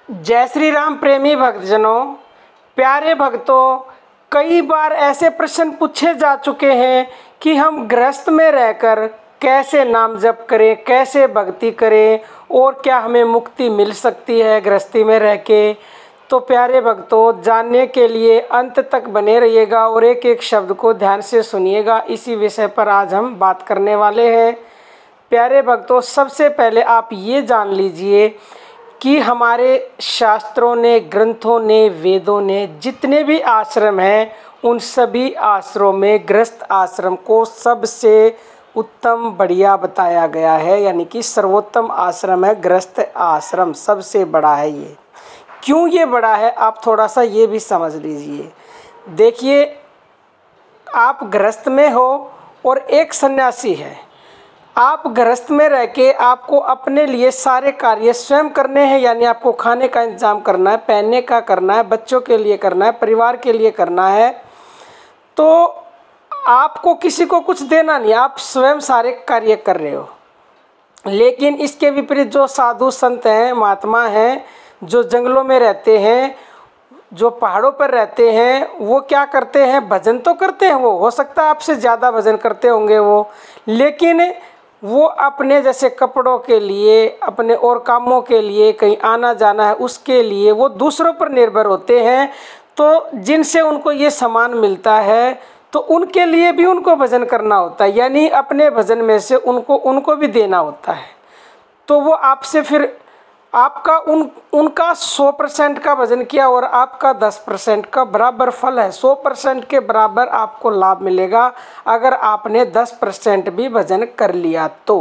जय श्री राम प्रेमी भक्तजनों, प्यारे भक्तों, कई बार ऐसे प्रश्न पूछे जा चुके हैं कि हम गृहस्थ में रहकर कैसे नाम जप करें, कैसे भक्ति करें और क्या हमें मुक्ति मिल सकती है गृहस्थी में रह के। तो प्यारे भक्तों, जानने के लिए अंत तक बने रहिएगा और एक एक शब्द को ध्यान से सुनिएगा। इसी विषय पर आज हम बात करने वाले हैं। प्यारे भक्तों, सबसे पहले आप ये जान लीजिए कि हमारे शास्त्रों ने, ग्रंथों ने, वेदों ने जितने भी आश्रम हैं उन सभी आश्रमों में गृहस्थ आश्रम को सबसे उत्तम बढ़िया बताया गया है, यानी कि सर्वोत्तम आश्रम है गृहस्थ आश्रम, सबसे बड़ा है ये। क्यों ये बड़ा है आप थोड़ा सा ये भी समझ लीजिए। देखिए, आप गृहस्थ में हो और एक सन्यासी है। आप गृहस्थ में रह के आपको अपने लिए सारे कार्य स्वयं करने हैं, यानी आपको खाने का इंतजाम करना है, पहनने का करना है, बच्चों के लिए करना है, परिवार के लिए करना है। तो आपको किसी को कुछ देना नहीं, आप स्वयं सारे कार्य कर रहे हो। लेकिन इसके विपरीत जो साधु संत हैं, महात्मा हैं, जो जंगलों में रहते हैं, जो पहाड़ों पर रहते हैं, वो क्या करते हैं? भजन तो करते हैं। वो हो सकता है आपसे ज़्यादा भजन करते होंगे वो, लेकिन वो अपने जैसे कपड़ों के लिए, अपने और कामों के लिए, कहीं आना जाना है उसके लिए वो दूसरों पर निर्भर होते हैं। तो जिनसे उनको ये सामान मिलता है तो उनके लिए भी उनको भजन करना होता है, यानी अपने भजन में से उनको भी देना होता है। तो वो आपसे फिर आपका उनका 100% का भजन किया और आपका 10% का बराबर फल है। 100% के बराबर आपको लाभ मिलेगा अगर आपने 10% भी भजन कर लिया तो।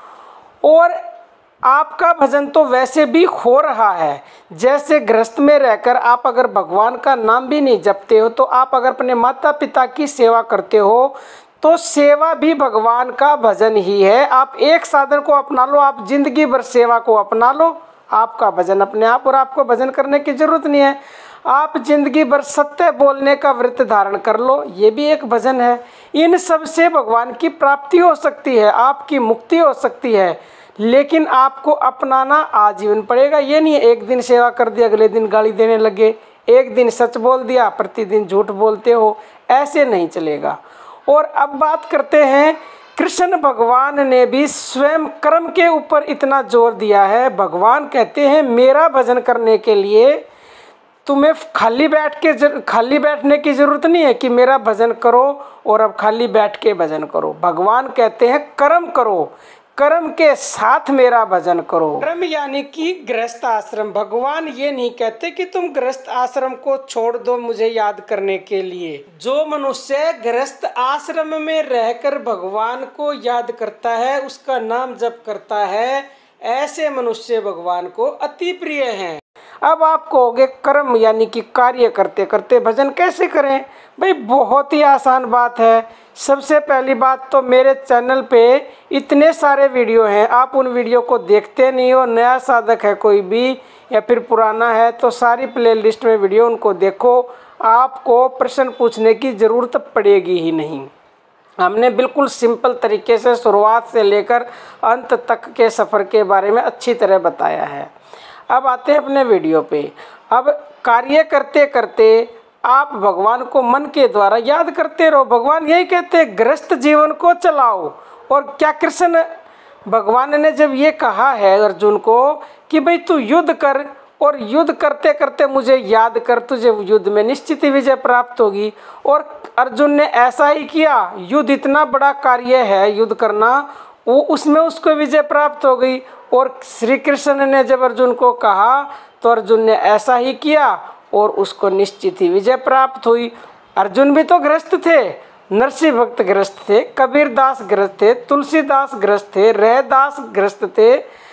और आपका भजन तो वैसे भी हो रहा है। जैसे गृहस्थ में रहकर आप अगर भगवान का नाम भी नहीं जपते हो, तो आप अगर अपने माता पिता की सेवा करते हो तो सेवा भी भगवान का भजन ही है। आप एक साधन को अपना लो, आप जिंदगी भर सेवा को अपना लो, आपका भजन अपने आप, और आपको भजन करने की जरूरत नहीं है। आप जिंदगी भर सत्य बोलने का व्रत धारण कर लो, ये भी एक भजन है। इन सब से भगवान की प्राप्ति हो सकती है, आपकी मुक्ति हो सकती है, लेकिन आपको अपनाना आजीवन पड़ेगा। ये नहीं है एक दिन सेवा कर दी अगले दिन गाली देने लगे, एक दिन सच बोल दिया प्रतिदिन झूठ बोलते हो, ऐसे नहीं चलेगा। और अब बात करते हैं, कृष्ण भगवान ने भी स्वयं कर्म के ऊपर इतना जोर दिया है। भगवान कहते हैं मेरा भजन करने के लिए तुम्हें खाली बैठने की ज़रूरत नहीं है कि मेरा भजन करो और अब खाली बैठ के भजन करो। भगवान कहते हैं कर्म करो, कर्म के साथ मेरा भजन करो। कर्म यानी कि गृहस्थ आश्रम। भगवान ये नहीं कहते कि तुम गृहस्थ आश्रम को छोड़ दो मुझे याद करने के लिए। जो मनुष्य गृहस्थ आश्रम में रहकर भगवान को याद करता है, उसका नाम जप करता है, ऐसे मनुष्य भगवान को अति प्रिय हैं। अब आप कहोगे कर्म यानी कि कार्य करते करते भजन कैसे करें? भाई बहुत ही आसान बात है। सबसे पहली बात तो मेरे चैनल पे इतने सारे वीडियो हैं, आप उन वीडियो को देखते नहीं हो। नया साधक है कोई भी या फिर पुराना है तो सारी प्लेलिस्ट में वीडियो उनको देखो, आपको प्रश्न पूछने की ज़रूरत पड़ेगी ही नहीं। हमने बिल्कुल सिंपल तरीके से शुरुआत से लेकर अंत तक के सफ़र के बारे में अच्छी तरह बताया है। अब आते हैं अपने वीडियो पे। अब कार्य करते करते आप भगवान को मन के द्वारा याद करते रहो। भगवान यही कहते हैं गृहस्थ जीवन को चलाओ। और क्या कृष्ण भगवान ने जब ये कहा है अर्जुन को कि भाई तू युद्ध कर और युद्ध करते करते मुझे याद कर, तुझे युद्ध में निश्चित ही विजय प्राप्त होगी, और अर्जुन ने ऐसा ही किया। युद्ध इतना बड़ा कार्य है, युद्ध करना, वो उसमें उसको विजय प्राप्त हो गई। और श्री कृष्ण ने जब अर्जुन को कहा तो अर्जुन ने ऐसा ही किया और उसको निश्चित ही विजय प्राप्त हुई। अर्जुन भी तो गृहस्थ थे, नरसिंह भक्त गृहस्थ थे, कबीरदास गृहस्थ थे, तुलसीदास गृहस्थ थे, रैदास गृहस्थ थे।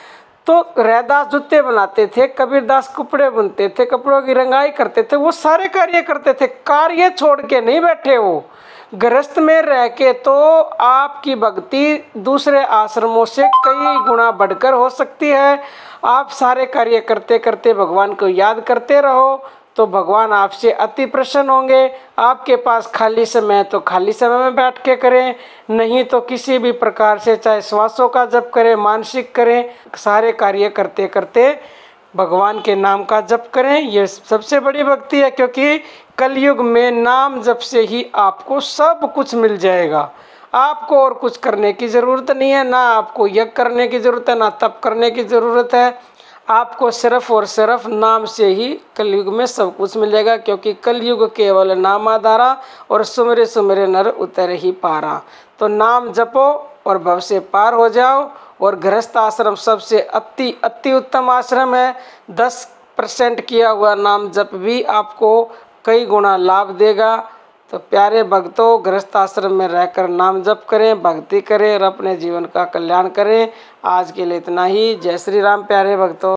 तो रैदास जूते बनाते थे, कबीरदास कपड़े बुनते थे, कपड़ों की रंगाई करते थे, वो सारे कार्य करते थे। कार्य छोड़ के नहीं बैठे वो। गृहस्थ में रह के तो आपकी भक्ति दूसरे आश्रमों से कई गुना बढ़कर हो सकती है। आप सारे कार्य करते करते भगवान को याद करते रहो तो भगवान आपसे अति प्रसन्न होंगे। आपके पास खाली समय है तो खाली समय में बैठ के करें, नहीं तो किसी भी प्रकार से चाहे श्वासों का जप करें, मानसिक करें, सारे कार्य करते करते भगवान के नाम का जप करें। ये सबसे बड़ी भक्ति है, क्योंकि कलयुग में नाम जप से ही आपको सब कुछ मिल जाएगा। आपको और कुछ करने की ज़रूरत नहीं है, ना आपको यज्ञ करने की ज़रूरत है, ना तप करने की ज़रूरत है। आपको सिर्फ और सिर्फ नाम से ही कलयुग में सब कुछ मिल जाएगा, क्योंकि कलयुग केवल नाम आधारा और सुमिरे सुमिरे नर उतर ही पारा। तो नाम जपो और भव से पार हो जाओ। और गृहस्थ आश्रम सबसे अति उत्तम आश्रम है। 10% किया हुआ नाम जप भी आपको कई गुना लाभ देगा। तो प्यारे भक्तों, गृहस्थ आश्रम में रहकर नाम जप करें, भक्ति करें और अपने जीवन का कल्याण करें। आज के लिए इतना ही। जय श्री राम प्यारे भक्तों।